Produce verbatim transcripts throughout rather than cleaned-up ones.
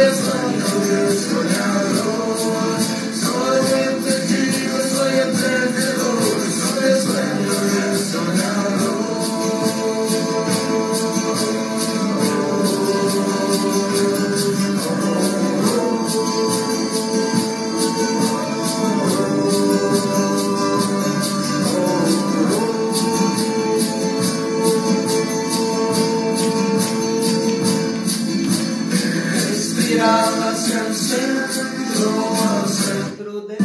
el sueño y el soñador. Soy el testigo, soy el perdedor, soy el sueño y el soñador. Respirar hacia el centro, al centro de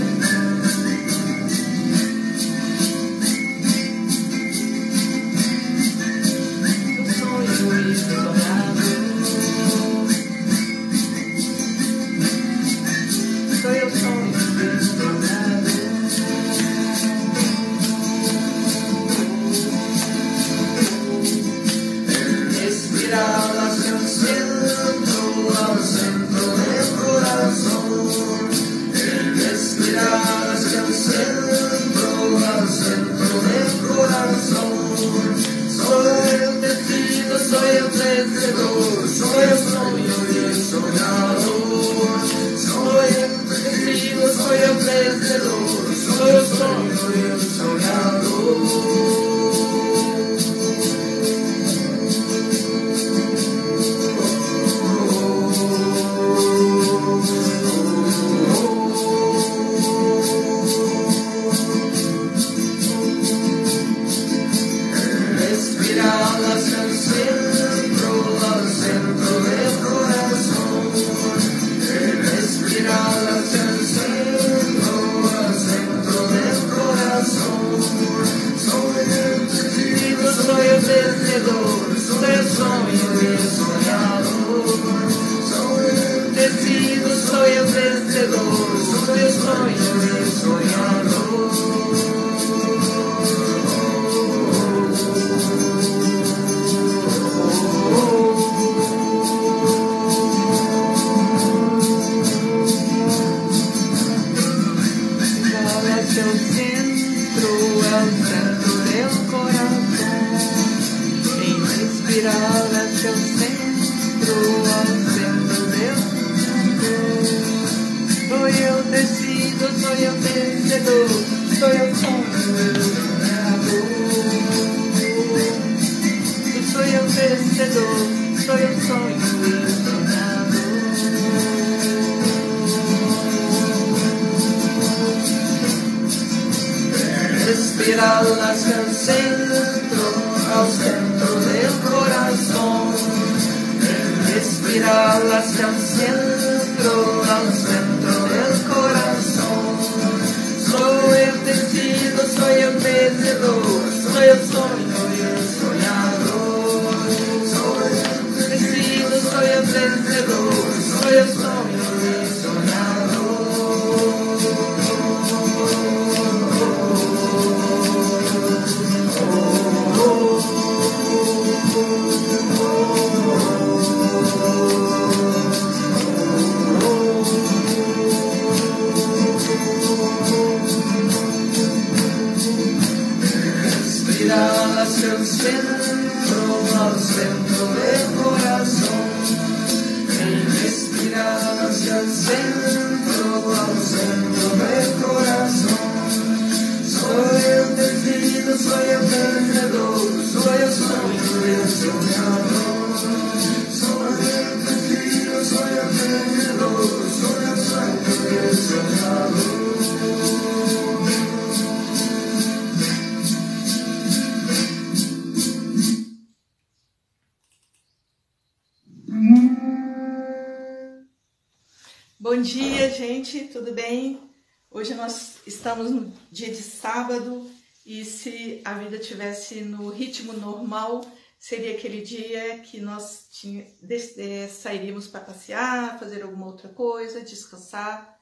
Bom dia, gente, tudo bem? Hoje nós estamos no dia de sábado e se a vida tivesse no ritmo normal, seria aquele dia que nós tinha, é, sairíamos para passear, fazer alguma outra coisa, descansar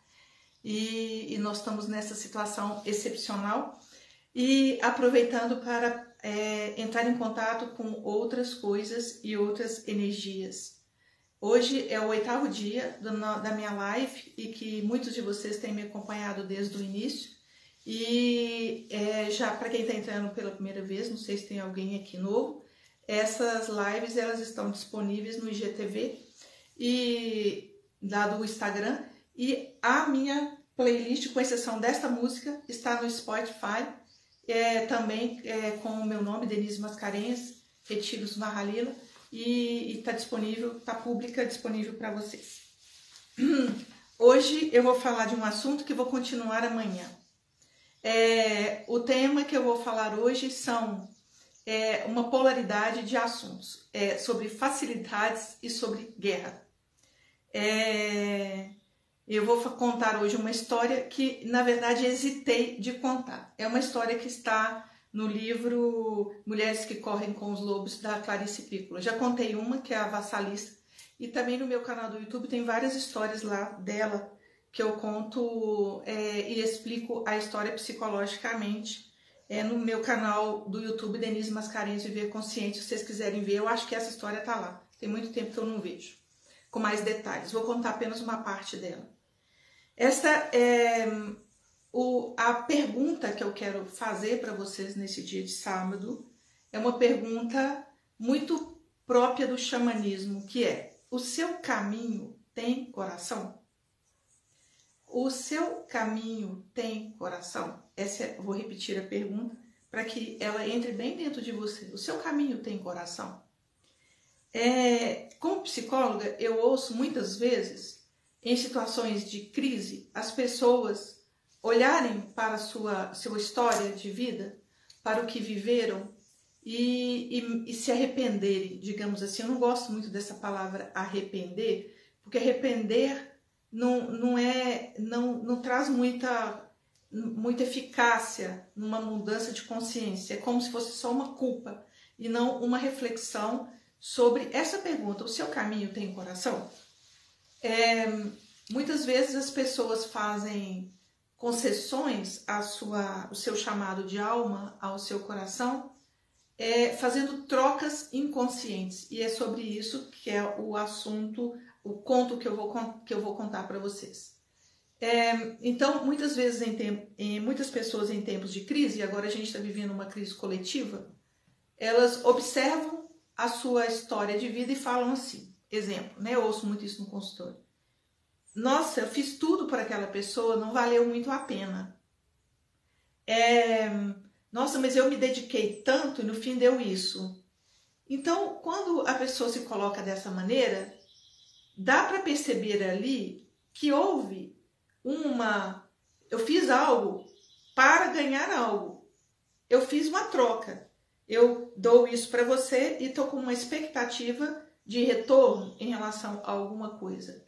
e, e nós estamos nessa situação excepcional e aproveitando para é, entrar em contato com outras coisas e outras energias. Hoje é o oitavo dia do, da minha live e que muitos de vocês têm me acompanhado desde o início. E é, já para quem está entrando pela primeira vez, não sei se tem alguém aqui novo, essas lives elas estão disponíveis no I G T V e lá do Instagram, e a minha playlist, com exceção desta música, está no Spotify, é, também é, com o meu nome, Denise Mascarenhas, Retiros Mahalila, e está disponível, está pública, disponível para vocês. Hoje eu vou falar de um assunto que vou continuar amanhã. É, o tema que eu vou falar hoje são é, uma polaridade de assuntos, é, sobre facilidades e sobre guerra. É, eu vou contar hoje uma história que, na verdade, hesitei de contar. É uma história que está no livro Mulheres que Correm com os Lobos, da Clarice Pícola. Já contei uma, que é a Vassalista, e também no meu canal do YouTube tem várias histórias lá dela, que eu conto é, e explico a história psicologicamente. É, no meu canal do YouTube, Denise Mascarenhas, Viver Consciente, se vocês quiserem ver, eu acho que essa história está lá. Tem muito tempo que eu não vejo, com mais detalhes. Vou contar apenas uma parte dela. Esta é o, a pergunta que eu quero fazer para vocês nesse dia de sábado. É uma pergunta muito própria do xamanismo, que é: o seu caminho tem coração? O seu caminho tem coração? Essa é, vou repetir a pergunta para que ela entre bem dentro de você. O seu caminho tem coração? É, como psicóloga, eu ouço muitas vezes, em situações de crise, as pessoas olharem para a sua, sua história de vida, para o que viveram e, e, e se arrependerem, digamos assim. Eu não gosto muito dessa palavra arrepender, porque arrepender não, não, é, não, não traz muita, muita eficácia numa mudança de consciência. É como se fosse só uma culpa e não uma reflexão sobre essa pergunta: o seu caminho tem coração? É, muitas vezes as pessoas fazem concessões à sua, ao seu chamado de alma, ao seu coração, é, fazendo trocas inconscientes. E é sobre isso que é o assunto, o conto que eu vou, que eu vou contar para vocês. É, então, muitas vezes, em, tempo, em muitas pessoas em tempos de crise, e agora a gente está vivendo uma crise coletiva, elas observam a sua história de vida e falam assim, exemplo, né? Eu ouço muito isso no consultório: nossa, eu fiz tudo para aquela pessoa, não valeu muito a pena. É, nossa, mas eu me dediquei tanto e no fim deu isso. Então, quando a pessoa se coloca dessa maneira, dá para perceber ali que houve uma... Eu fiz algo para ganhar algo. Eu fiz uma troca. Eu dou isso para você e estou com uma expectativa de retorno em relação a alguma coisa.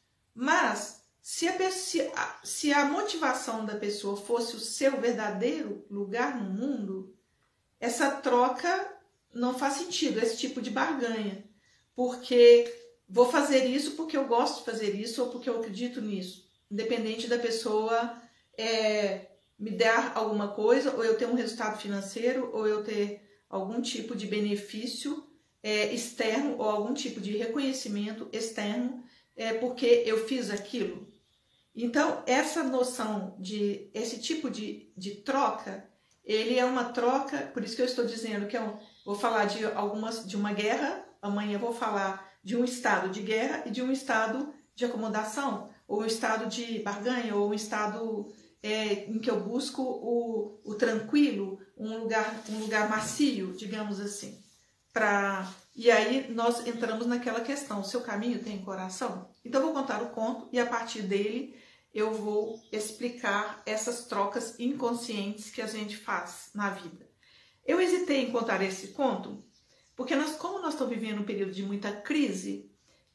Mas, se a, se a motivação da pessoa fosse o seu verdadeiro lugar no mundo, essa troca não faz sentido, esse tipo de barganha. Porque vou fazer isso porque eu gosto de fazer isso ou porque eu acredito nisso. Independente da pessoa é, me dar alguma coisa, ou eu ter um resultado financeiro, ou eu ter algum tipo de benefício é, externo, ou algum tipo de reconhecimento externo, é porque eu fiz aquilo. Então, essa noção de, esse tipo de, de troca, ele é uma troca, por isso que eu estou dizendo que eu vou falar de, algumas, de uma guerra, amanhã eu vou falar de um estado de guerra e de um estado de acomodação, ou um estado de barganha, ou um estado é, em que eu busco o, o tranquilo, um lugar, um lugar macio, digamos assim. Pra... E aí nós entramos naquela questão: o seu caminho tem coração? Então eu vou contar o conto e a partir dele eu vou explicar essas trocas inconscientes que a gente faz na vida. Eu hesitei em contar esse conto porque nós, como nós estamos vivendo um período de muita crise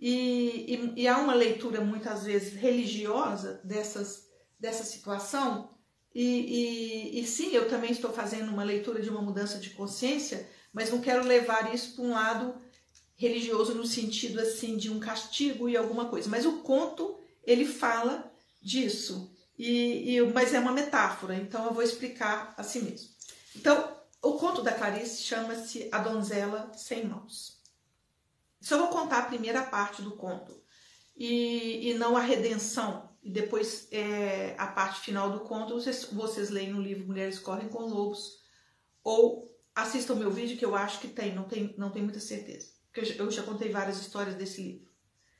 e, e, e há uma leitura muitas vezes religiosa dessas, dessa situação, e, e, e sim, eu também estou fazendo uma leitura de uma mudança de consciência, mas não quero levar isso para um lado religioso no sentido assim de um castigo e alguma coisa. Mas o conto, ele fala disso, e, e, mas é uma metáfora, então eu vou explicar assim mesmo. Então, o conto da Clarice chama-se A Donzela Sem Mãos. Só vou contar a primeira parte do conto, e, e não a redenção, e depois é, a parte final do conto vocês, vocês leem no livro Mulheres Correm com Lobos, ou assistam o meu vídeo, que eu acho que tem, não tem, não tem muita certeza, porque eu já, eu já contei várias histórias desse livro.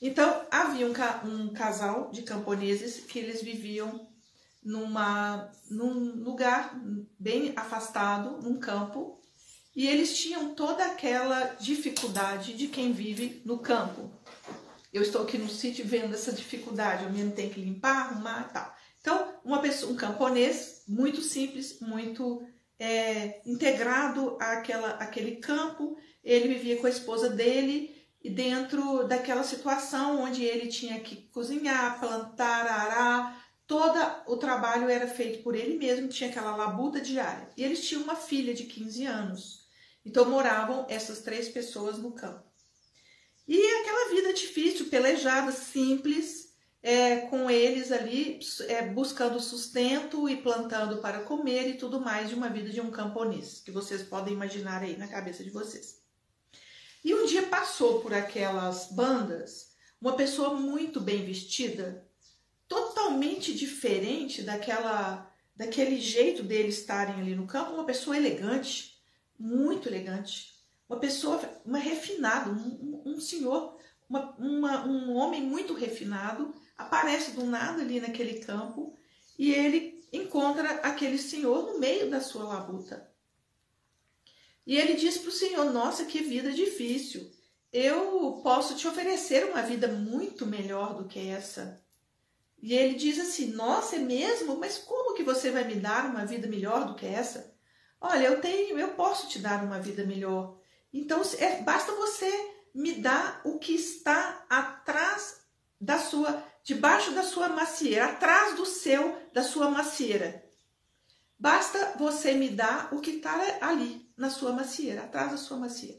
Então, havia um, ca um casal de camponeses que eles viviam numa, num lugar bem afastado, num campo, e eles tinham toda aquela dificuldade de quem vive no campo. Eu estou aqui no sítio vendo essa dificuldade, eu mesmo tenho que limpar, arrumar e tal. Então, uma pessoa, um camponês muito simples, muito é, integrado àquela, àquele campo, ele vivia com a esposa dele, e dentro daquela situação onde ele tinha que cozinhar, plantar, arar, todo o trabalho era feito por ele mesmo, tinha aquela labuta diária. E eles tinham uma filha de quinze anos. Então moravam essas três pessoas no campo. E aquela vida difícil, pelejada, simples, é, com eles ali é, buscando sustento e plantando para comer e tudo mais de uma vida de um camponês, que vocês podem imaginar aí na cabeça de vocês. E um dia passou por aquelas bandas uma pessoa muito bem vestida, totalmente diferente daquela, daquele jeito deles estarem ali no campo, uma pessoa elegante, muito elegante, uma pessoa, uma refinada, um, um, um senhor, uma, uma, um homem muito refinado, aparece do nada ali naquele campo e ele encontra aquele senhor no meio da sua labuta. E ele diz para o Senhor, nossa, que vida difícil, eu posso te oferecer uma vida muito melhor do que essa. E ele diz assim, nossa, é mesmo? Mas como que você vai me dar uma vida melhor do que essa? Olha, eu tenho, eu posso te dar uma vida melhor. Então, é, basta você me dar o que está atrás da sua, debaixo da sua macieira, atrás do seu, da sua macieira. Basta você me dar o que está ali, na sua macieira, atrás da sua macieira.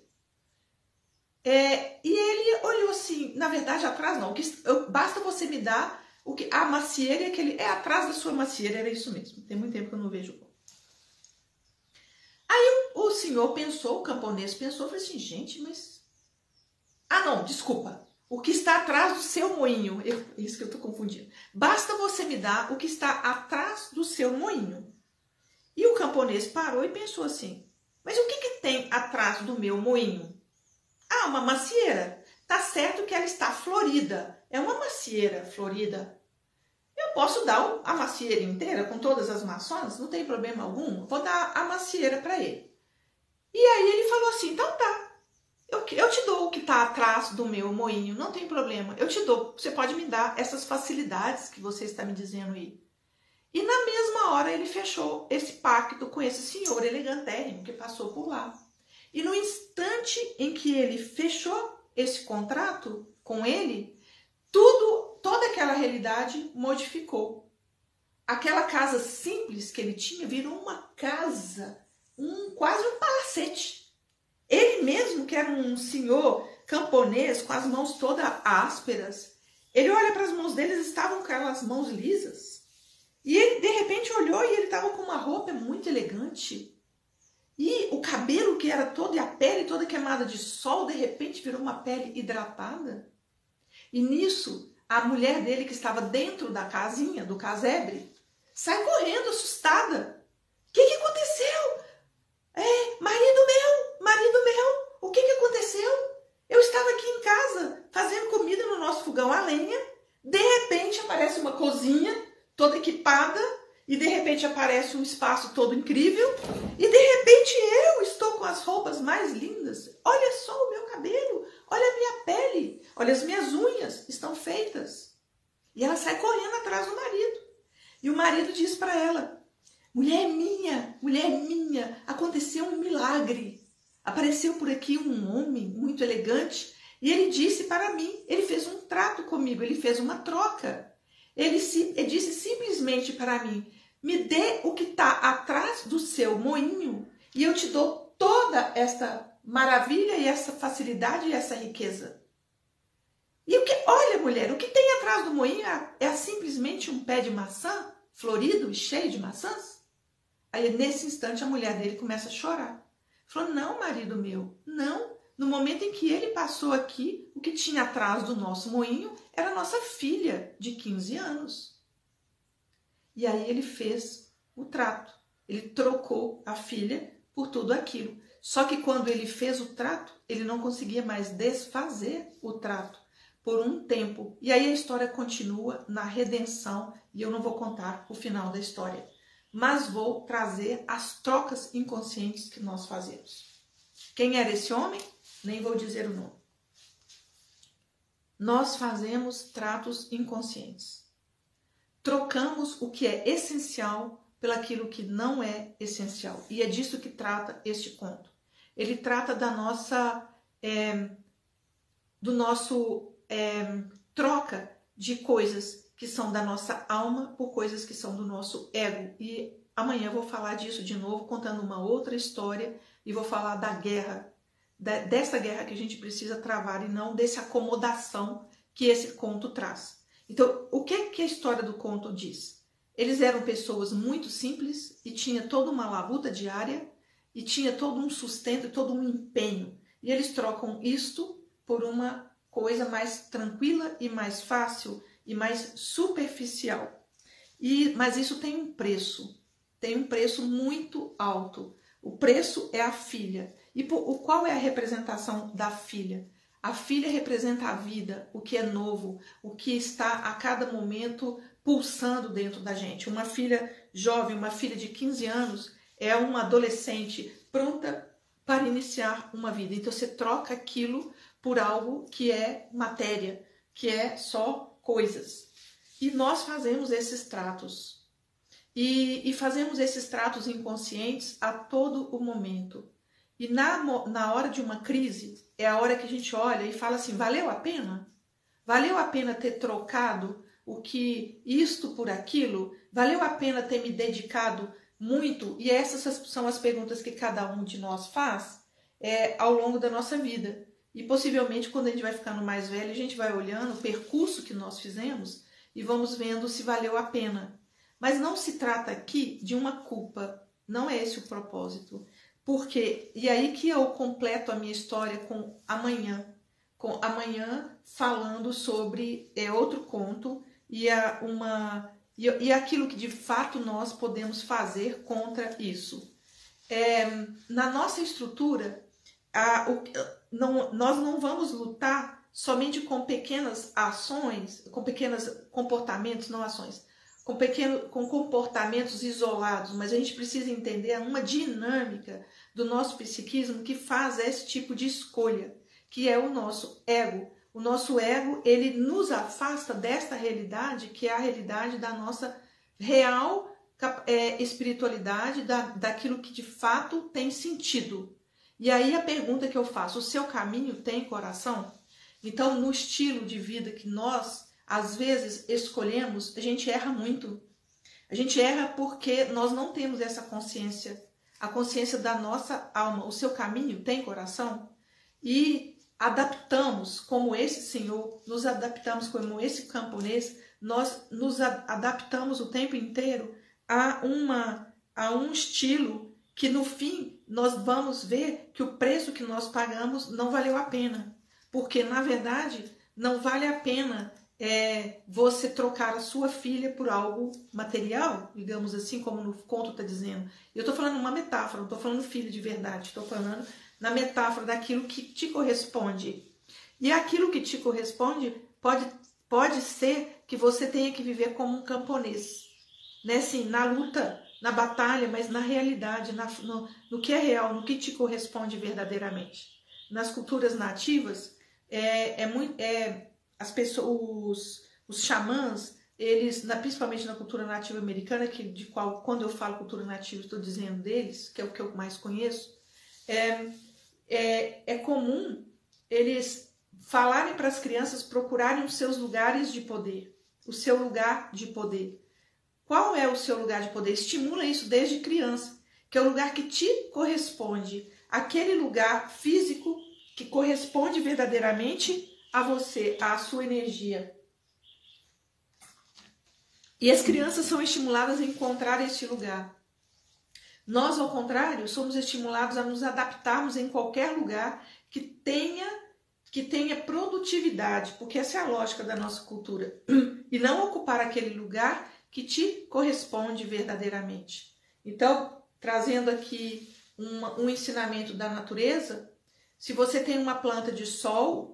É, e ele olhou assim, na verdade, atrás não, que, eu, basta você me dar o que, a macieira, aquele, é atrás da sua macieira, era isso mesmo. Tem muito tempo que eu não vejo. Aí o, o senhor pensou, o camponês pensou, falou assim, gente, mas... Ah, não, desculpa. O que está atrás do seu moinho, eu, isso que eu estou confundindo. Basta você me dar o que está atrás do seu moinho. E o camponês parou e pensou assim, mas o que, que tem atrás do meu moinho? Ah, uma macieira. Tá certo que ela está florida. É uma macieira florida. Eu posso dar a macieira inteira com todas as maçãs? Não tem problema algum. Vou dar a macieira para ele. E aí ele falou assim, então tá. Eu, eu te dou o que está atrás do meu moinho. Não tem problema. Eu te dou. Você pode me dar essas facilidades que você está me dizendo aí. E na mesma hora ele fechou esse pacto com esse senhor elegantérrimo que passou por lá. E no instante em que ele fechou esse contrato com ele, tudo, toda aquela realidade modificou. Aquela casa simples que ele tinha virou uma casa, um, quase um palacete. Ele mesmo, que era um senhor camponês com as mãos todas ásperas, ele olha para as mãos dele, eles estavam com aquelas mãos lisas. E ele, de repente, olhou e ele estava com uma roupa muito elegante. E o cabelo, que era todo, e a pele toda queimada de sol, de repente virou uma pele hidratada. E nisso, a mulher dele, que estava dentro da casinha, do casebre, sai correndo, assustada. O que, que aconteceu? É, marido meu, marido meu, o que, que aconteceu? Eu estava aqui em casa, fazendo comida no nosso fogão a lenha. De repente, aparece uma cozinha toda equipada, e de repente aparece um espaço todo incrível, e de repente eu estou com as roupas mais lindas. Olha só o meu cabelo, olha a minha pele, olha as minhas unhas, estão feitas. E ela sai correndo atrás do marido. E o marido diz para ela, mulher minha, mulher minha, aconteceu um milagre. Apareceu por aqui um homem muito elegante, e ele disse para mim, ele fez um trato comigo, ele fez uma troca. Ele, se, ele disse simplesmente para mim, me dê o que está atrás do seu moinho e eu te dou toda essa maravilha e essa facilidade e essa riqueza. E o que, olha mulher, o que tem atrás do moinho é, é simplesmente um pé de maçã florido e cheio de maçãs? Aí nesse instante a mulher dele começa a chorar. Falou, não marido meu, não. No momento em que ele passou aqui, o que tinha atrás do nosso moinho era a nossa filha de quinze anos. E aí ele fez o trato. Ele trocou a filha por tudo aquilo. Só que quando ele fez o trato, ele não conseguia mais desfazer o trato. por um tempo. E aí a história continua na redenção, e eu não vou contar o final da história, mas vou trazer as trocas inconscientes que nós fazemos. Quem era esse homem? Nem vou dizer o nome. Nós fazemos tratos inconscientes. Trocamos o que é essencial pelaquilo que não é essencial. E é disso que trata este conto. Ele trata da nossa, é, do nosso é, troca de coisas que são da nossa alma por coisas que são do nosso ego. E amanhã eu vou falar disso de novo, contando uma outra história, e vou falar da guerra, da, dessa guerra que a gente precisa travar e não dessa acomodação que esse conto traz. Então, o que, que a história do conto diz? Eles eram pessoas muito simples e tinha toda uma labuta diária e tinha todo um sustento, todo um empenho. E eles trocam isto por uma coisa mais tranquila e mais fácil e mais superficial. E, mas isso tem um preço, tem um preço muito alto. O preço é a filha. E por, o, qual é a representação da filha? A filha representa a vida, o que é novo, o que está a cada momento pulsando dentro da gente. Uma filha jovem, uma filha de quinze anos, é uma adolescente pronta para iniciar uma vida. Então você troca aquilo por algo que é matéria, que é só coisas. E nós fazemos esses tratos. E, e fazemos esses tratos inconscientes a todo o momento. E na, na hora de uma crise, é a hora que a gente olha e fala assim, valeu a pena? Valeu a pena ter trocado o que isto por aquilo? Valeu a pena ter me dedicado muito? E essas são as perguntas que cada um de nós faz é, ao longo da nossa vida. E possivelmente quando a gente vai ficando mais velho, a gente vai olhando o percurso que nós fizemos e vamos vendo se valeu a pena. Mas não se trata aqui de uma culpa, não é esse o propósito. Porque, e aí que eu completo a minha história com amanhã, com amanhã falando sobre é, outro conto e, a, uma, e, e aquilo que de fato nós podemos fazer contra isso. É, na nossa estrutura, a, o, não, nós não vamos lutar somente com pequenas ações, com pequenos comportamentos, não ações, com, pequeno, com comportamentos isolados, mas a gente precisa entender uma dinâmica do nosso psiquismo que faz esse tipo de escolha, que é o nosso ego. O nosso ego, ele nos afasta desta realidade, que é a realidade da nossa real é, espiritualidade, da, daquilo que de fato tem sentido. E aí a pergunta que eu faço, o seu caminho tem coração? Então, no estilo de vida que nós às vezes escolhemos, a gente erra muito. A gente erra porque nós não temos essa consciência, a consciência da nossa alma. O seu caminho tem coração? E adaptamos, como esse senhor, nos adaptamos como esse camponês, nós nos adaptamos o tempo inteiro a, uma, a um estilo que no fim nós vamos ver que o preço que nós pagamos não valeu a pena. Porque na verdade não vale a pena É você trocar a sua filha por algo material, digamos assim, como no conto está dizendo. Eu estou falando uma metáfora, não estou falando filho de verdade, estou falando na metáfora daquilo que te corresponde. E aquilo que te corresponde pode, pode ser que você tenha que viver como um camponês, né? Assim, na luta, na batalha, mas na realidade, na, no, no que é real, no que te corresponde verdadeiramente. Nas culturas nativas, é, é muito... É, As pessoas, os, os xamãs, eles, na, principalmente na cultura nativa americana, que, de qual, quando eu falo cultura nativa, estou dizendo deles, que é o que eu mais conheço, é, é, é comum eles falarem para as crianças procurarem os seus lugares de poder, o seu lugar de poder. Qual é o seu lugar de poder? Estimula isso desde criança, que é o lugar que te corresponde, aquele lugar físico que corresponde verdadeiramente a você, a sua energia. E as crianças são estimuladas a encontrar este lugar. Nós, ao contrário, somos estimulados a nos adaptarmos em qualquer lugar que tenha, que tenha produtividade, porque essa é a lógica da nossa cultura. E não ocupar aquele lugar que te corresponde verdadeiramente. Então, trazendo aqui uma, um ensinamento da natureza, se você tem uma planta de sol,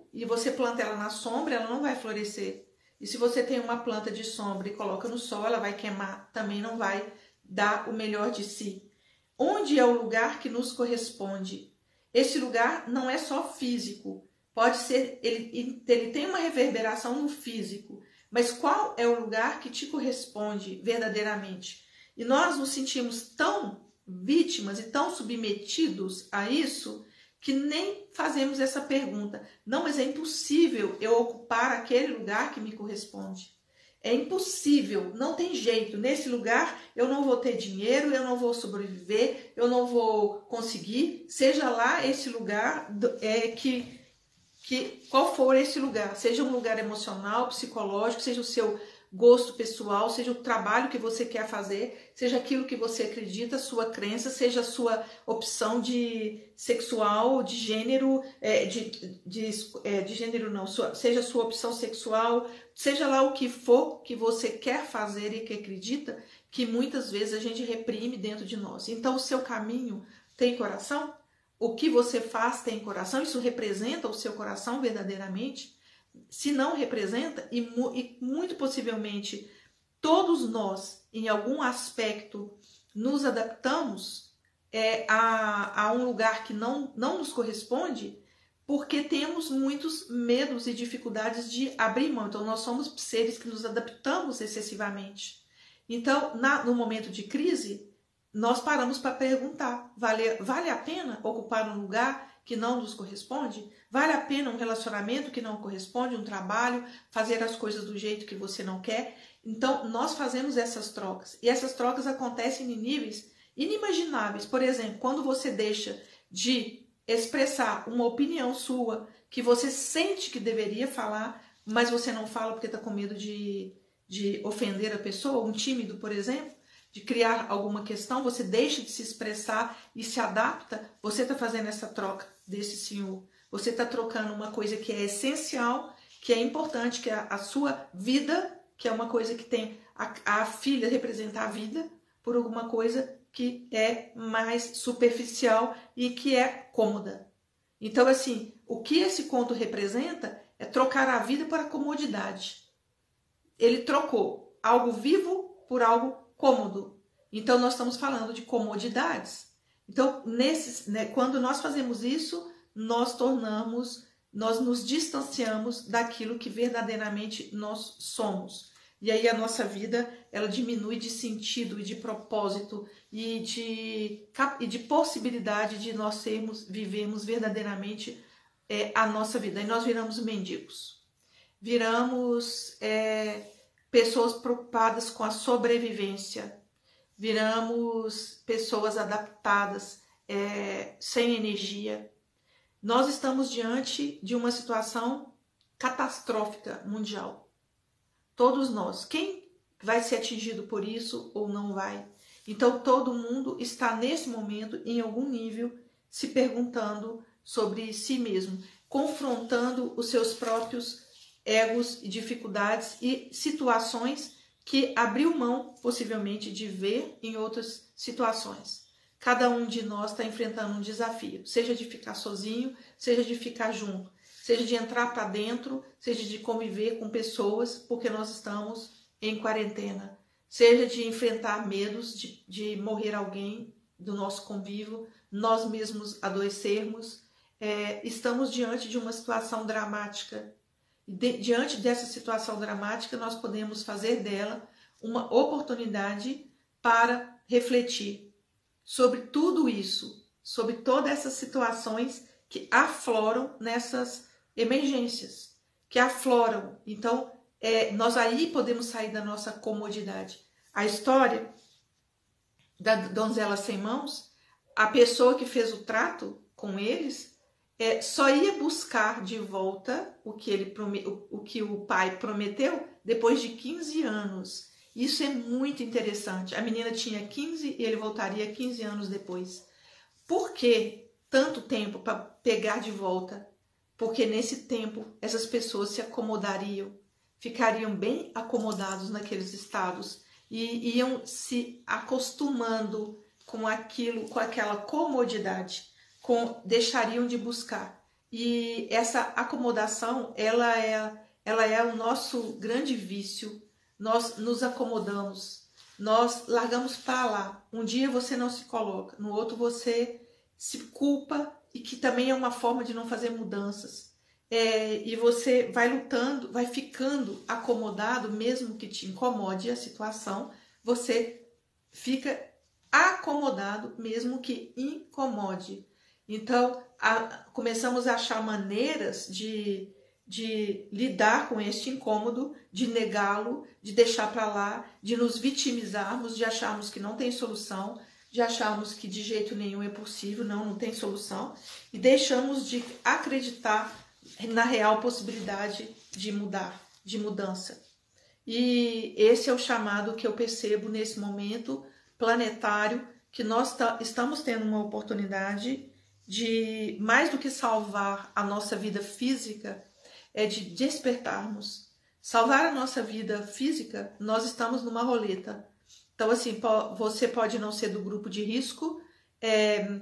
e você planta ela na sombra, ela não vai florescer. E se você tem uma planta de sombra e coloca no sol, ela vai queimar, também não vai dar o melhor de si. Onde é o lugar que nos corresponde? Esse lugar não é só físico, pode ser, ele, ele tem uma reverberação no físico, mas qual é o lugar que te corresponde verdadeiramente? E nós nos sentimos tão vítimas e tão submetidos a isso, que nem fazemos essa pergunta. Não, mas é impossível eu ocupar aquele lugar que me corresponde. É impossível, não tem jeito. Nesse lugar eu não vou ter dinheiro, eu não vou sobreviver, eu não vou conseguir. Seja lá esse lugar, é, que, que, qual for esse lugar, seja um lugar emocional, psicológico, seja o seu gosto pessoal, seja o trabalho que você quer fazer, seja aquilo que você acredita, sua crença, seja a sua opção de sexual, de gênero, é, de, de, é, de gênero não, sua, seja a sua opção sexual, seja lá o que for que você quer fazer e que acredita, que muitas vezes a gente reprime dentro de nós. Então o seu caminho tem coração? O que você faz tem coração? Isso representa o seu coração verdadeiramente? Se não representa, e, mu e muito possivelmente todos nós, em algum aspecto, nos adaptamos é, a, a um lugar que não, não nos corresponde, porque temos muitos medos e dificuldades de abrir mão. Então, nós somos seres que nos adaptamos excessivamente. Então, na, no momento de crise, nós paramos para perguntar, vale, vale a pena ocupar um lugar que não nos corresponde? Vale a pena um relacionamento que não corresponde, um trabalho, fazer as coisas do jeito que você não quer? Então, nós fazemos essas trocas. E essas trocas acontecem em níveis inimagináveis. Por exemplo, quando você deixa de expressar uma opinião sua, que você sente que deveria falar, mas você não fala porque está com medo de, de ofender a pessoa, um tímido, por exemplo, de criar alguma questão, você deixa de se expressar e se adapta, você está fazendo essa troca desse senhor. Você está trocando uma coisa que é essencial, que é importante, que é a sua vida, que é uma coisa que tem a, a filha representar a vida, por alguma coisa que é mais superficial e que é cômoda. Então, assim, o que esse conto representa é trocar a vida para a comodidade. Ele trocou algo vivo por algo cômodo. Então, nós estamos falando de comodidades. Então, nesses, né, quando nós fazemos isso, nós tornamos, nós nos distanciamos daquilo que verdadeiramente nós somos. E aí a nossa vida, ela diminui de sentido e de propósito e de, e de possibilidade de nós sermos, vivemos verdadeiramente é, a nossa vida. E nós viramos mendigos. Viramos é, pessoas preocupadas com a sobrevivência. Viramos pessoas adaptadas, é, sem energia. Nós estamos diante de uma situação catastrófica mundial. Todos nós. Quem vai ser atingido por isso ou não vai? Então, todo mundo está, nesse momento, em algum nível, se perguntando sobre si mesmo, confrontando os seus próprios egos e dificuldades e situações que abriu mão, possivelmente, de ver em outras situações. Cada um de nós está enfrentando um desafio, seja de ficar sozinho, seja de ficar junto, seja de entrar para dentro, seja de conviver com pessoas, porque nós estamos em quarentena, seja de enfrentar medos de, de morrer alguém do nosso convívio, nós mesmos adoecermos. É, estamos diante de uma situação dramática. De, diante dessa situação dramática, nós podemos fazer dela uma oportunidade para refletir sobre tudo isso, sobre todas essas situações que afloram nessas emergências, que afloram. Então, é, nós aí podemos sair da nossa comodidade. A história da donzela sem mãos, a pessoa que fez o trato com eles, é, só ia buscar de volta o que, ele, o, o que o pai prometeu depois de quinze anos. Isso é muito interessante. A menina tinha quinze e ele voltaria quinze anos depois. Por que tanto tempo para pegar de volta? Porque nesse tempo essas pessoas se acomodariam, ficariam bem acomodados naqueles estados e iam se acostumando com aquilo, com aquela comodidade, com, deixariam de buscar. E essa acomodação, ela é, ela é o nosso grande vício. Nós nos acomodamos, nós largamos para lá. Um dia você não se coloca, no outro você se culpa, e que também é uma forma de não fazer mudanças. É, e você vai lutando, vai ficando acomodado, mesmo que te incomode a situação, você fica acomodado, mesmo que incomode. Então, a, começamos a achar maneiras de, de lidar com este incômodo, de negá-lo, de deixar para lá, de nos vitimizarmos, de acharmos que não tem solução, de acharmos que de jeito nenhum é possível, não, não tem solução, e deixamos de acreditar na real possibilidade de mudar, de mudança. E esse é o chamado que eu percebo nesse momento planetário, que nós estamos tendo uma oportunidade de, mais do que salvar a nossa vida física, é de despertarmos. Salvar a nossa vida física, nós estamos numa roleta. Então, assim, você pode não ser do grupo de risco, é,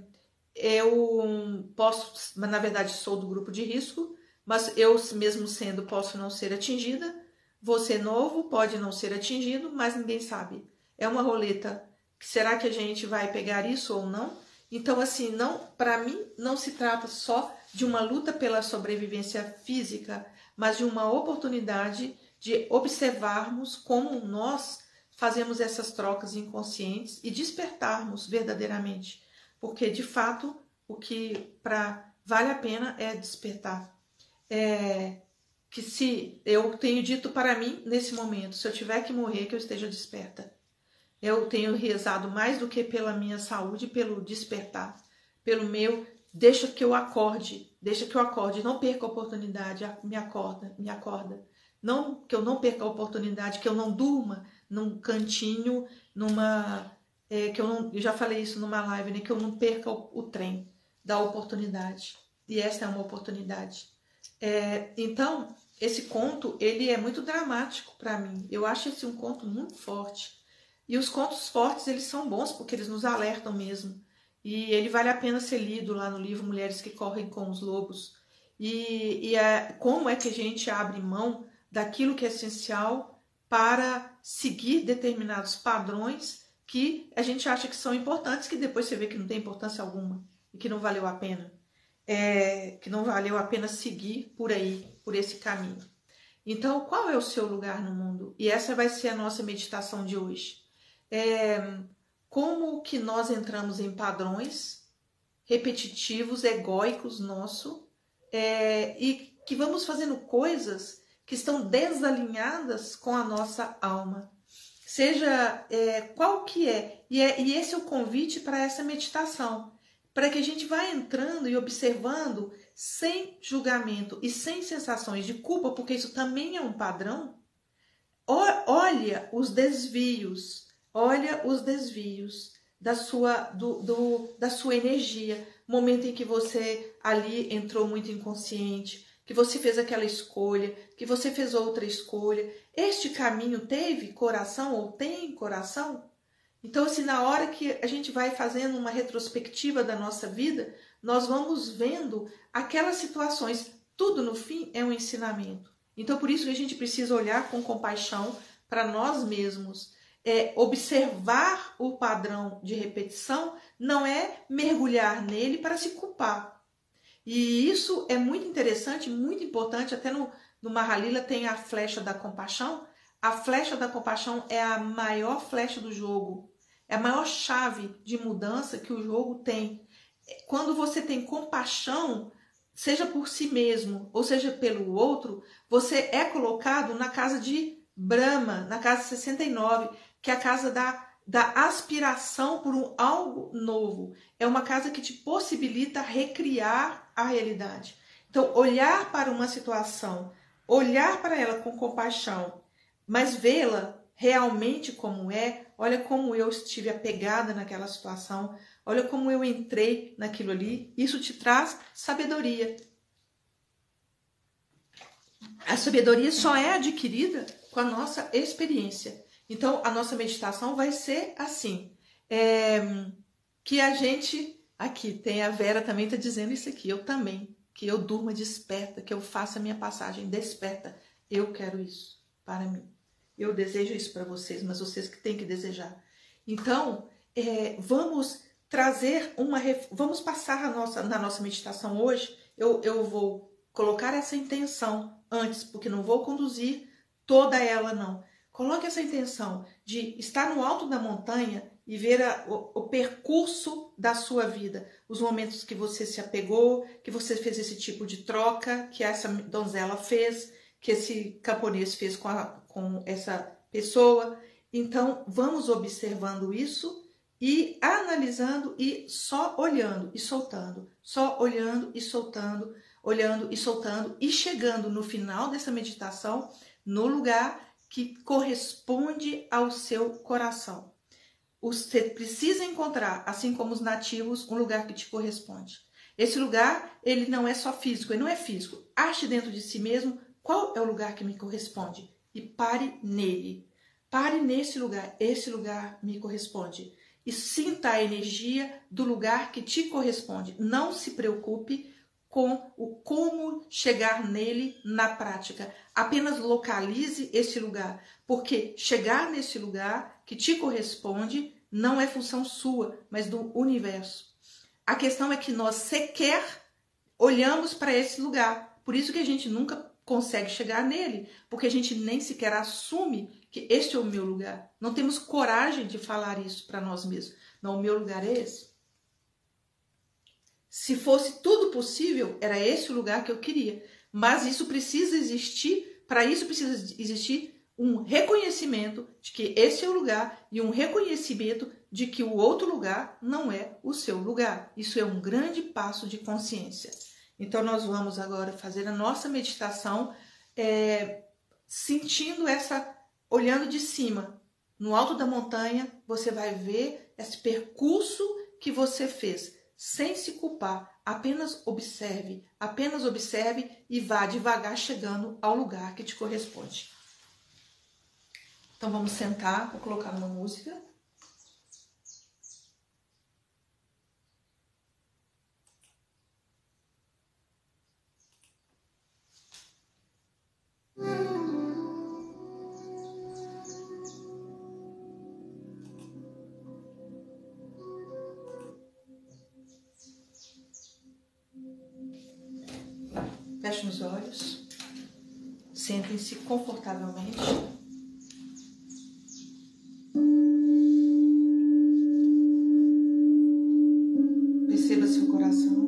eu posso, na verdade, sou do grupo de risco, mas eu mesmo sendo posso não ser atingida. Você novo pode não ser atingido, mas ninguém sabe. É uma roleta. Será que a gente vai pegar isso ou não? Então, assim, não, para mim, não se trata só de uma luta pela sobrevivência física, mas de uma oportunidade de observarmos como nós fazemos essas trocas inconscientes e despertarmos verdadeiramente. Porque, de fato, o que pra, vale a pena é despertar. É, que se eu tenho dito para mim, nesse momento, se eu tiver que morrer, que eu esteja desperta. Eu tenho rezado mais do que pela minha saúde, pelo despertar, pelo meu, deixa que eu acorde, deixa que eu acorde, não perca a oportunidade, me acorda, me acorda. Não que eu não perca a oportunidade, que eu não durma num cantinho, numa, é, que eu não, eu já falei isso numa live, né, que eu não perca o, o trem da oportunidade. E essa é uma oportunidade. É, então, esse conto, ele é muito dramático para mim. Eu acho esse um conto muito forte. E os contos fortes, eles são bons porque eles nos alertam mesmo. E ele vale a pena ser lido lá no livro Mulheres que Correm com os Lobos. E, e é, como é que a gente abre mão daquilo que é essencial para seguir determinados padrões que a gente acha que são importantes, que depois você vê que não tem importância alguma e que não valeu a pena. É, que não valeu a pena seguir por aí, por esse caminho. Então, qual é o seu lugar no mundo? E essa vai ser a nossa meditação de hoje. É, como que nós entramos em padrões repetitivos, egóicos nosso, é, e que vamos fazendo coisas que estão desalinhadas com a nossa alma. Seja é, qual que é. E, é. e esse é o convite para essa meditação, para que a gente vá entrando e observando sem julgamento e sem sensações de culpa, porque isso também é um padrão. Olha os desvios, olha os desvios da sua, do, do, da sua energia, momento em que você ali entrou muito inconsciente, que você fez aquela escolha, que você fez outra escolha. Este caminho teve coração ou tem coração? Então, assim, na hora que a gente vai fazendo uma retrospectiva da nossa vida, nós vamos vendo aquelas situações. Tudo, no fim, é um ensinamento. Então, por isso que a gente precisa olhar com compaixão para nós mesmos. É, observar o padrão de repetição não é mergulhar nele para se culpar. E isso é muito interessante, muito importante. Até no, no Mahalila tem a flecha da compaixão. A flecha da compaixão é a maior flecha do jogo. É a maior chave de mudança que o jogo tem. Quando você tem compaixão, seja por si mesmo, ou seja pelo outro, você é colocado na casa de Brahma, na casa sessenta e nove, que é a casa da, da aspiração por um algo novo. É uma casa que te possibilita recriar a realidade. Então, olhar para uma situação, olhar para ela com compaixão, mas vê-la realmente como é. Olha como eu estive apegada naquela situação, olha como eu entrei naquilo ali. Isso te traz sabedoria. A sabedoria só é adquirida com a nossa experiência. Então, a nossa meditação vai ser assim. É, que a gente... Aqui, tem a Vera também está dizendo isso aqui. Eu também. que eu durma desperta, que eu faça a minha passagem desperta. Eu quero isso para mim. Eu desejo isso para vocês, mas vocês que têm que desejar. Então, é, vamos trazer uma... Vamos passar a nossa, na nossa meditação hoje, eu, eu vou colocar essa intenção antes, porque não vou conduzir toda ela, não. Coloque essa intenção de estar no alto da montanha e ver a, o, o percurso da sua vida, os momentos que você se apegou, que você fez esse tipo de troca, que essa donzela fez, que esse camponês fez com, a, com essa pessoa. Então, vamos observando isso e analisando e só olhando e soltando, só olhando e soltando, olhando e soltando e chegando no final dessa meditação no lugar que corresponde ao seu coração. Você precisa encontrar, assim como os nativos, um lugar que te corresponde. Esse lugar, ele não é só físico, ele não é físico. Ache dentro de si mesmo qual é o lugar que me corresponde e pare nele. Pare nesse lugar, esse lugar me corresponde. E sinta a energia do lugar que te corresponde. Não se preocupe com o como chegar nele na prática. Apenas localize esse lugar, porque chegar nesse lugar que te corresponde não é função sua, mas do universo. A questão é que nós sequer olhamos para esse lugar. Por isso que a gente nunca consegue chegar nele, porque a gente nem sequer assume que este é o meu lugar. Não temos coragem de falar isso para nós mesmos. Não, o meu lugar é esse. Se fosse tudo possível, era esse o lugar que eu queria. Mas isso precisa existir, para isso precisa existir um reconhecimento de que esse é o lugar e um reconhecimento de que o outro lugar não é o seu lugar. Isso é um grande passo de consciência. Então nós vamos agora fazer a nossa meditação é, sentindo essa, olhando de cima. No alto da montanha, você vai ver esse percurso que você fez. Sem se culpar, apenas observe, apenas observe e vá devagar chegando ao lugar que te corresponde. Então vamos sentar, vou colocar uma música. Fechem os olhos, sentem-se confortavelmente. Perceba seu coração.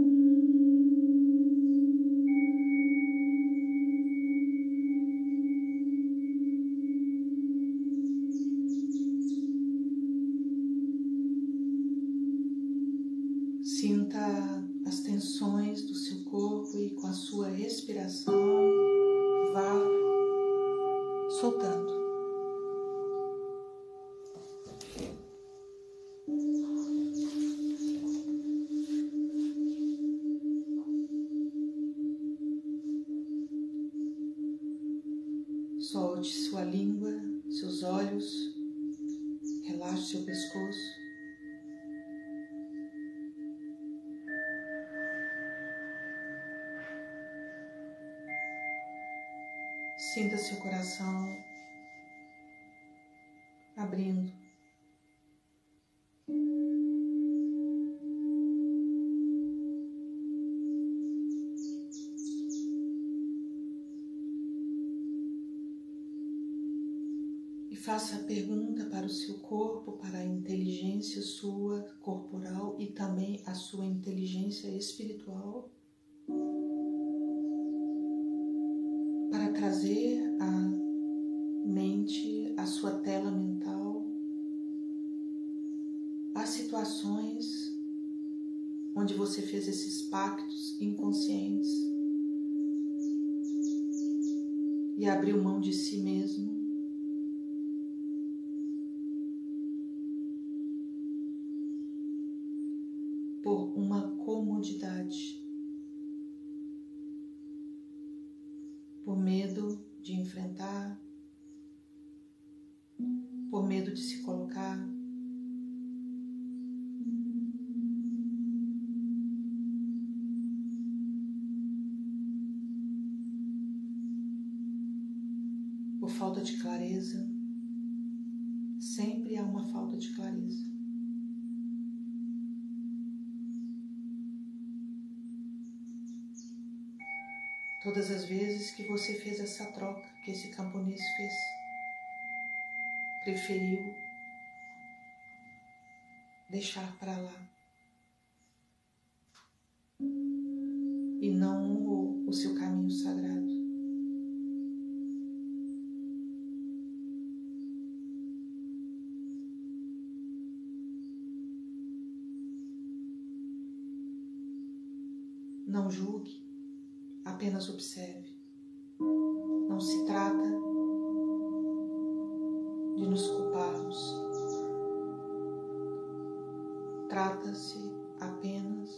Sinta as tensões do seu corpo e com a sua respiração vá soltando. Solte sua língua, seus olhos, relaxe seu pescoço. Sinta seu coração abrindo. E faça a pergunta para o seu corpo, para a inteligência sua corporal e também a sua inteligência espiritual. Para trazer à mente, à sua tela mental, as situações onde você fez esses pactos inconscientes e abriu mão de si mesmo. Por uma comodidade. Por medo de enfrentar, por medo de se colocar, falta de clareza. Sempre há uma falta de clareza. Todas as vezes que você fez essa troca, que esse camponês fez, preferiu deixar para lá e não honrou o seu caminho sagrado. Não julgue, apenas observe. Não se trata de nos culparmos. Trata-se apenas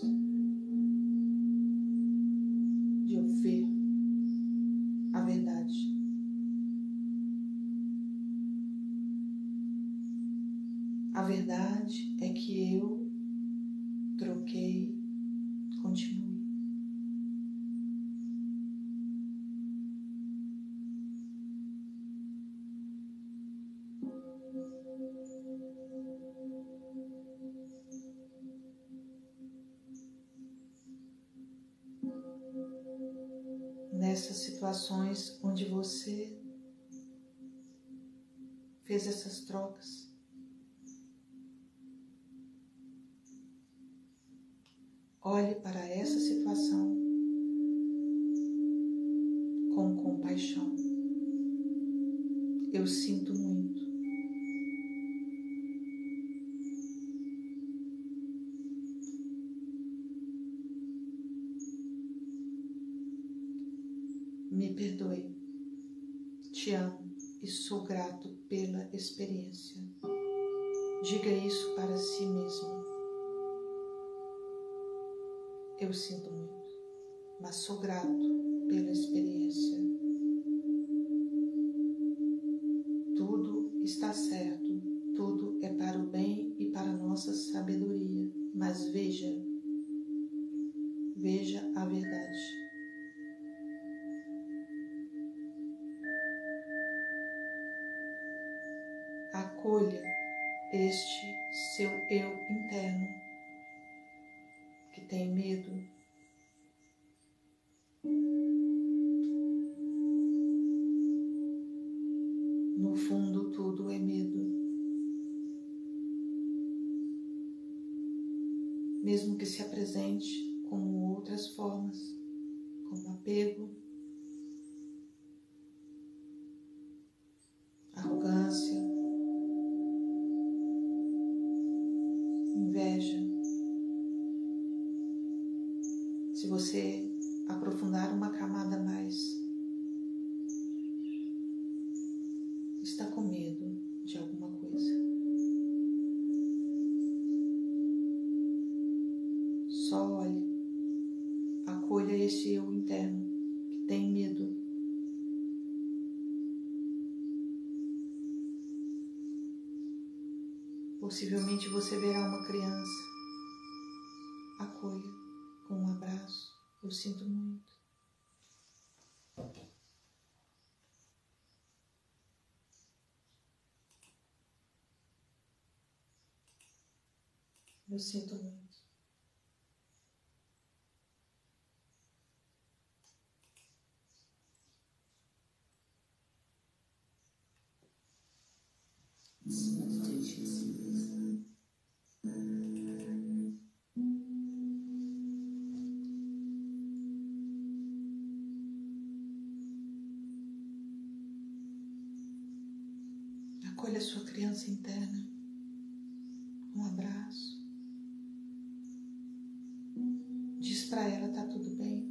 de eu ver a verdade. A verdade é que eu troquei, continue. Nessas situações onde você fez essas trocas, olhe para essa situação com compaixão. Eu sinto muito. Me perdoe. Te amo e sou grato pela experiência. Diga isso para si mesmo. Eu sinto muito, mas sou grato pela experiência. Tudo está certo, tudo é para o bem e para a nossa sabedoria. Mas veja, veja a verdade. Acolha este seu eu interno que tem medo. No fundo, tudo é medo. Mesmo que se apresente como outras formas, como apego, arrogância, inveja. Se você aprofundar uma camada a mais, está com medo de alguma coisa. Só olhe, acolha este eu interno que tem medo. Possivelmente você verá uma criança. Acolha com um abraço. Eu sinto muito. Eu sinto muito. Acolha a sua criança interna. Um abraço. Diz para ela, tá tudo bem.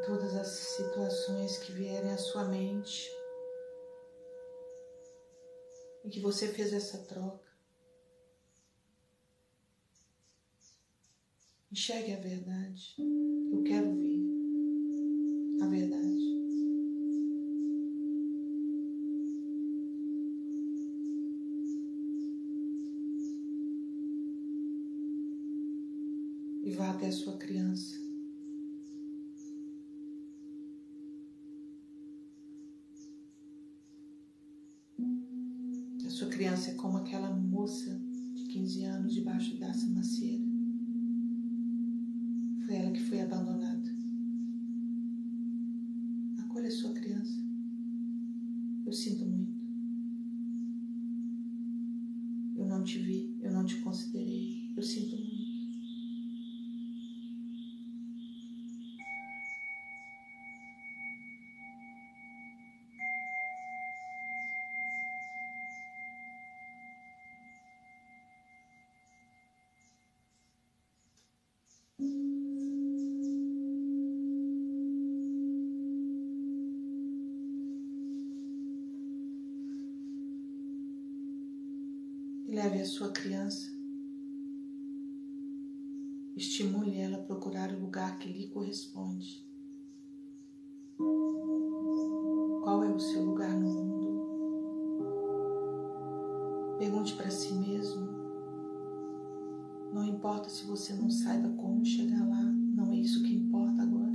todas as situações que vierem à sua mente, em que você fez essa troca. Enxergue a verdade. Eu quero ver a verdade. E vá até a sua criança. A sua criança é como aquela moça de quinze anos debaixo dessa macieira. Foi ela que foi abandonada. Acolha a sua criança. Eu sinto muito. Eu não te vi, eu não te considerei. Eu sinto muito. Leve a sua criança, estimule ela a procurar o lugar que lhe corresponde. Qual é o seu lugar no mundo? Pergunte para si mesmo. Não importa se você não saiba como chegar lá, não é isso que importa agora.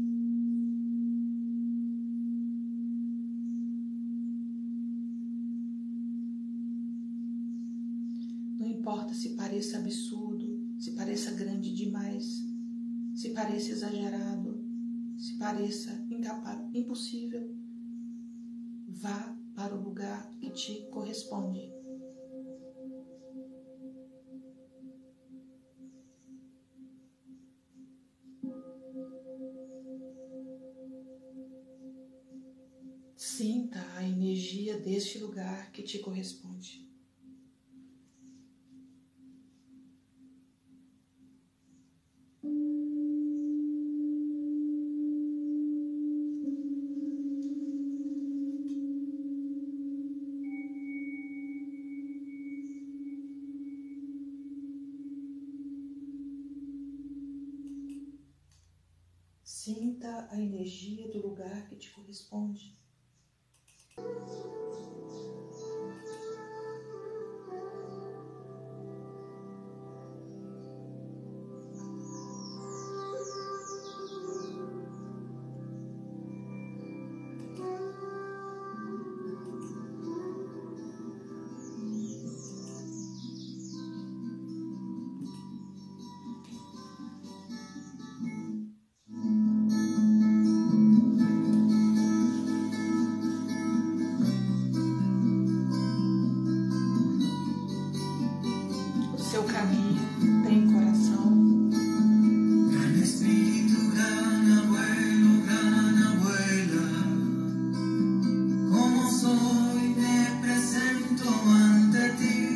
Não importa se pareça absurdo, se pareça grande demais, se pareça exagerado, se pareça incapaz, impossível. Vá para o lugar que te corresponde. Sinta a energia deste lugar que te corresponde. Sinta a energia do lugar que te corresponde. Seu caminho tem coração. Gran Espíritu, gran abuelo, gran abuela, como soy me presento ante ti,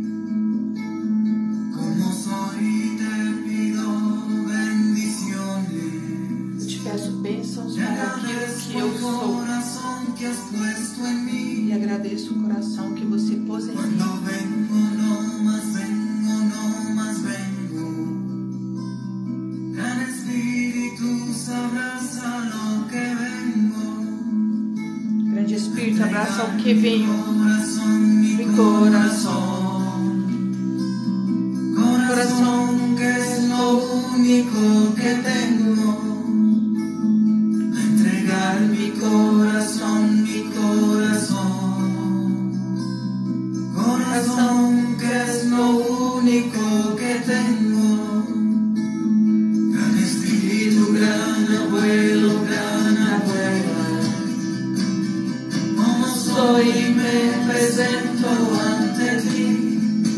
como soy te pido bendiciones. Eu te peço bênçãos para aquilo que eu sou. Corazón que has puesto en mí. E agradeço o coração que você pôs em mim. Cuando vengo, no más vengo, no más vengo. Gran Espíritu, sabrás a lo que vengo. Grande Espírito, abraça o que venho. Corazón, mi corazón. Corazón que es lo único que tengo. A entregar mi corazón, mi corazón. Corazón que es lo único que tengo. Gran Espíritu, gran abuelo, gran abuela, como soy me presento ante ti,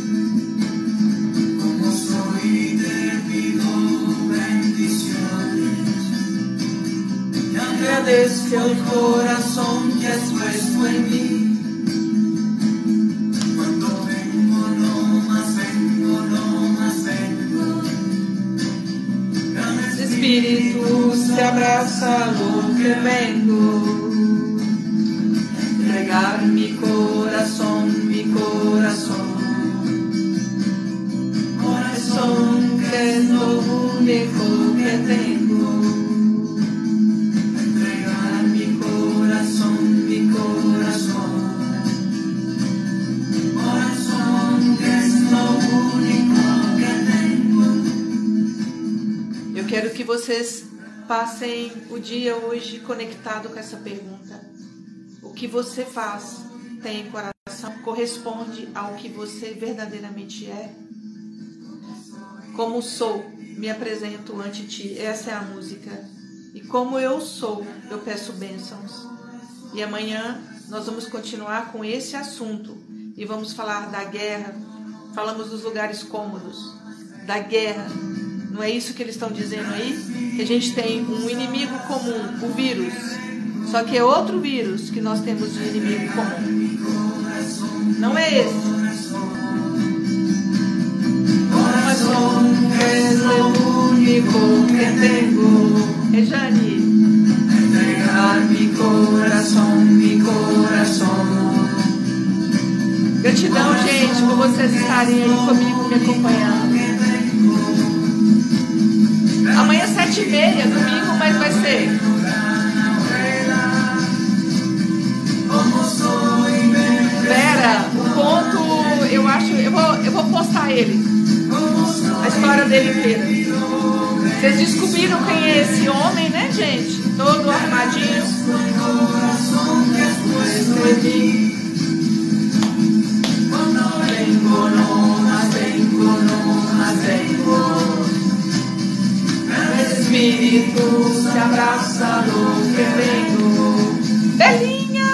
como soy te pido bendiciones. Y agradezco el corazón que has puesto en mí. espíritu se abraza lo que vengo. Entregar mi corazón, mi corazón. Corazón que es lo único que tengo. Entregar mi corazón, mi corazón. Corazón que es lo único que tengo. Eu quero que vocês passem o dia hoje conectado com essa pergunta. O que você faz tem coração? Corresponde ao que você verdadeiramente é? Como sou, me apresento ante ti. Essa é a música. E como eu sou, eu peço bênçãos. E amanhã nós vamos continuar com esse assunto. E vamos falar da guerra. Falamos dos lugares cômodos. Da guerra. Não é isso que eles estão dizendo aí? Que a gente tem um inimigo comum, o vírus. Só que é outro vírus que nós temos de inimigo comum. Não é esse. Corazón es lo único que tengo. Rejane. Entregar mi corazón, mi corazón. Gratidão, gente, por vocês estarem aí comigo, me acompanhando. Amanhã sete e meia, domingo, mas vai ser. Vera, o conto, eu acho, eu vou, eu vou postar ele, a história dele inteira. Vocês descobriram quem é esse homem, né, gente? Todo armadinho. Espírito se abraça no que vengo. Belinha!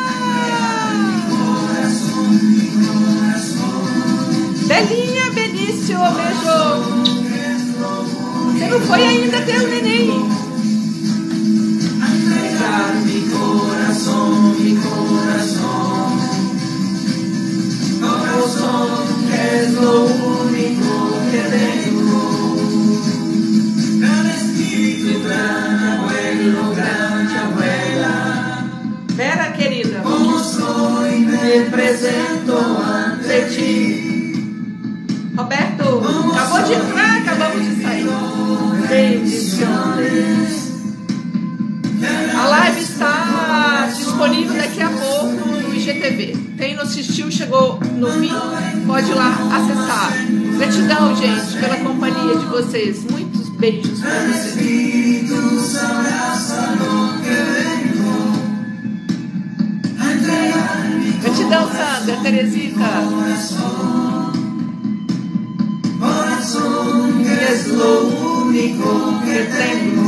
Belinha, Benício, beijo. Você não foi ainda ter o neném. Entregar mi coração, mi coração. Coração que é lo único que tenho. Grande espírito, grande abuelo, grande abuela. Vera, querida, me apresento ante ti. Roberto, acabou de entrar, acabamos de sair. Bendiciones. A live está disponível daqui a pouco no I G T V. Quem não assistiu, chegou no fim, pode ir lá acessar. Gratidão, gente, pela companhia de vocês. Muitos beijos para vocês. Gratidão, Sandra, Teresita. Corazón que es lo único que tengo.